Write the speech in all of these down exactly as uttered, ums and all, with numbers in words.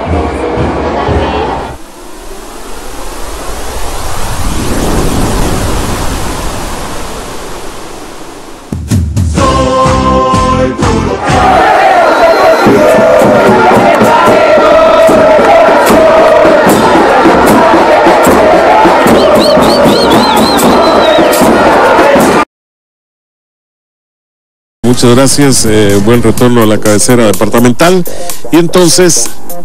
Muchas gracias, eh, buen retorno a la cabecera departamental. Y entonces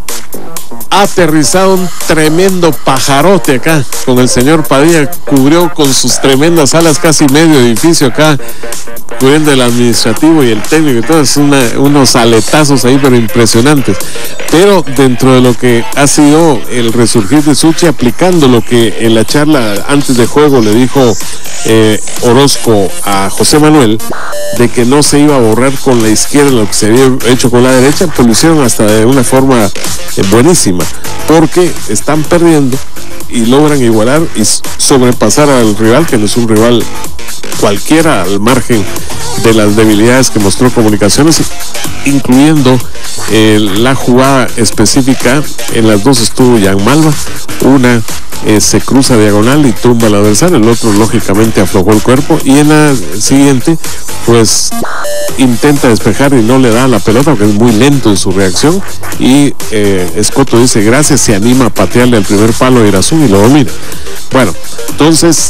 ha aterrizado un tremendo pajarote acá con el señor Padilla, cubrió con sus tremendas alas casi medio edificio acá, cubriendo el administrativo y el técnico y todo, es una, unos aletazos ahí pero impresionantes. Pero dentro de lo que ha sido el resurgir de Suchi, aplicando lo que en la charla antes de juego le dijo eh, Orozco a José Manuel, de que no se iba a borrar con la izquierda lo que se había hecho con la derecha, pues lo hicieron hasta de una forma eh, buenísima, porque están perdiendo y logran igualar y sobrepasar al rival, que no es un rival cualquiera, al margen de las debilidades que mostró Comunicaciones, incluyendo eh, la jugada específica. En las dos estuvo Jan Malva, una eh, se cruza diagonal y tumba al adversario, el otro lógicamente aflojó el cuerpo, y en la siguiente pues intenta despejar y no le da la pelota porque es muy lento en su reacción, y eh, Escoto dice gracias, se anima a patearle al primer palo a Irazú y lo domina. Bueno, entonces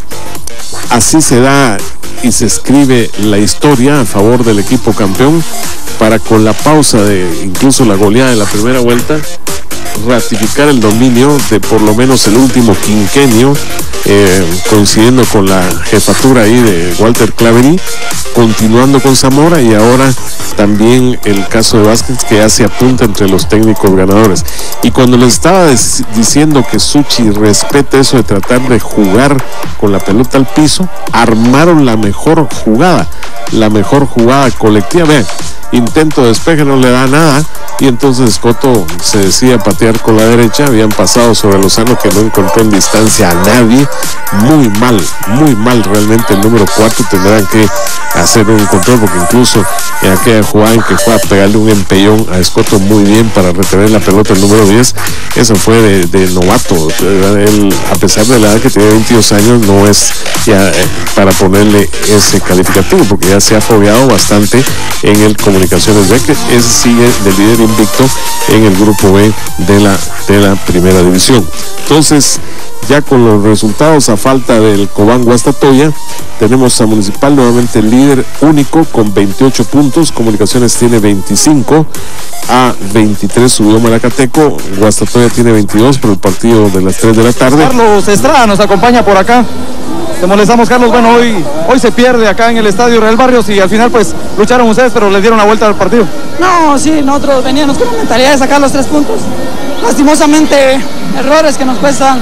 así se da y se escribe la historia a favor del equipo campeón, para con la pausa de incluso la goleada de la primera vuelta ratificar el dominio de por lo menos el último quinquenio, eh, coincidiendo con la jefatura ahí de Walter Claverí, continuando con Zamora, y ahora también el caso de Vázquez, que ya se apunta entre los técnicos ganadores. Y cuando les estaba diciendo que Suchi respete eso de tratar de jugar con la pelota al piso, armaron la mejor jugada, la mejor jugada colectiva. Vean, intento de despeje, no le da nada, y entonces Escoto se decide patear con la derecha. Habían pasado sobre Lozano, que no encontró en distancia a nadie. Muy mal, muy mal realmente el número cuatro. Tendrán que hacer un control, porque incluso en aquella jugada en que fue a pegarle un empellón a Escoto muy bien para retener la pelota, el número diez, eso fue de, de novato. Él, a pesar de la edad que tiene veintidós años, no es ya eh, para ponerle ese calificativo, porque ya se ha fogueado bastante en el Comunicaciones B, que es, sigue de líder invicto en el grupo B de la, de la primera división. Entonces, ya con los resultados, a falta del Cobán Guastatoya, tenemos a Municipal nuevamente líder único con veintiocho puntos, Comunicaciones tiene veinticinco, a veintitrés subió Malacateco, Guastatoya tiene veintidós por el partido de las tres de la tarde. Carlos Estrada nos acompaña por acá. Te molestamos, Carlos. Bueno, hoy, hoy se pierde acá en el estadio Real Barrios, y al final pues lucharon ustedes, pero les dieron la vuelta al partido. No, sí, nosotros veníamos con la mentalidad de sacar los tres puntos. Lastimosamente, errores que nos cuestan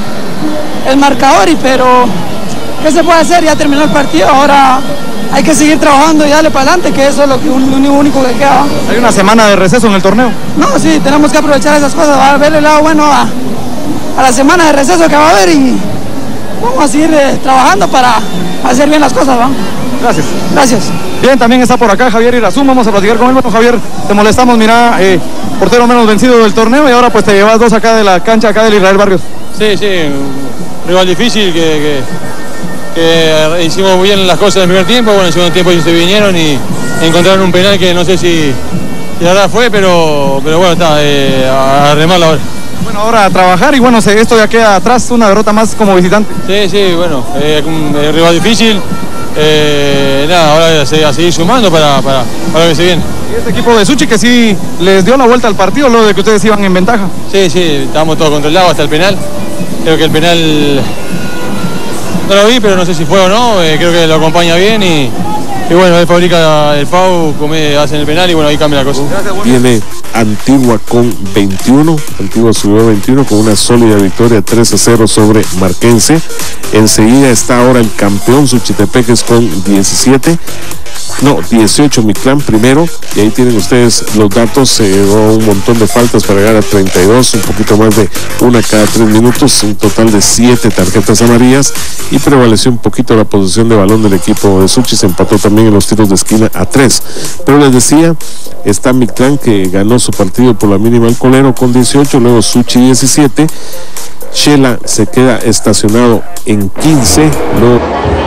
el marcador, y pero ¿qué se puede hacer? Ya terminó el partido, ahora hay que seguir trabajando y darle para adelante, que eso es lo, que, lo único que queda. ¿Hay una semana de receso en el torneo? No, sí, tenemos que aprovechar esas cosas, va a ver el lado bueno a, a la semana de receso que va a haber, y vamos a seguir eh, trabajando para hacer bien las cosas, ¿va? Gracias. Gracias. Bien, también está por acá Javier Irazú, vamos a platicar con él. Bueno, Javier, te molestamos, mira, eh, portero menos vencido del torneo, y ahora pues te llevas dos acá de la cancha, acá del Israel Barrios. Sí, sí, un rival difícil, que, que, que hicimos muy bien las cosas en el primer tiempo. Bueno, en el segundo tiempo ellos se vinieron y encontraron un penal que no sé si, si la verdad fue, pero, pero bueno, está, eh, a remarla ahora. Bueno, ahora a trabajar, y bueno, esto ya queda atrás, una derrota más como visitante. Sí, sí, bueno, eh, un eh, rival difícil, eh, nada, ahora a seguir sumando para, para, para lo que se viene. Y este equipo de Suchi que sí les dio la vuelta al partido luego de que ustedes iban en ventaja. Sí, sí, estábamos todos controlados hasta el penal. Creo que el penal no lo vi, pero no sé si fue o no, eh, creo que lo acompaña bien, y, y bueno, él fabrica el foul, come, hacen el penal, y bueno, ahí cambia la cosa. Tiene Antigua con veintiuno, Antigua subió veintiuno con una sólida victoria tres a cero sobre Marquense. Enseguida está ahora el campeón Suchitepeques con diecisiete, no, dieciocho Mictlán primero, y ahí tienen ustedes los datos. Se llegó un montón de faltas para llegar a treinta y dos, un poquito más de una cada tres minutos, un total de siete tarjetas amarillas, y prevaleció un poquito la posesión de balón del equipo de Suchi. Se empató también en los tiros de esquina a tres, pero les decía, está Mictlán, que ganó su partido por la mínima al Colero con dieciocho, luego Suchi diecisiete, Shela se queda estacionado en quince, luego